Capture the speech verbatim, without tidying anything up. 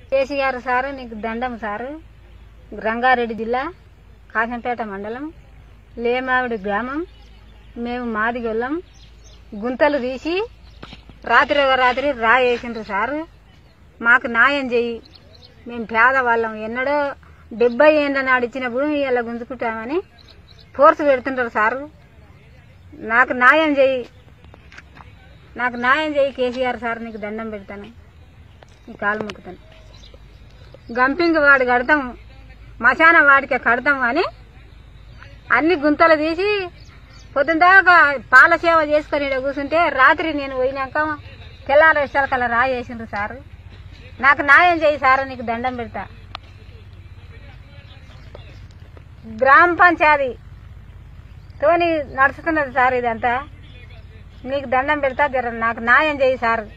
KCR sir నీకు దండం sir. Rangareddy జిల్లా కాశంపేట మండలం లేమావిడి గ్రామం. మేము మాదిగొల్లం. గుంతలు తీసి రాత్రి రాత్రి రాయేసిండ్రు సారు. మాకు న్యాయం చెయ్యి. మేము పేదవాళ్ళం. ఎన్నడో డెబ్బై ఏళ్ళ నాడు ఇచ్చిన భూమి ఇలా గుంజుకుంటామని ఫోర్స్ పెడుతుంటారు సారు. నాకు న్యాయం చెయ్యి. నాకు న్యాయం చెయ్యి కేసీఆర్ సార్. నీకు దండం పెడతాను. నీ కాలు మొక్కుతాను. గంపింగ్ వాడు కడతాం, మశాన వాడికి కడతాం కానీ అన్ని గుంతలు తీసి పొద్దున దాకా పాల సేవ చేసుకొని ఇక్కడ కూర్చుంటే రాత్రి నేను పోయినాక తెల్లారి కల్లా రాయేసిండ్రు సారు. నాకు న్యాయం చేయి సారు. నీకు దండం పెడతా. గ్రామ పంచాయతీ తోని నడుస్తున్నది సార్ ఇదంతా. నీకు దండం పెడతా. జర నాకు న్యాయం చేయి సారు.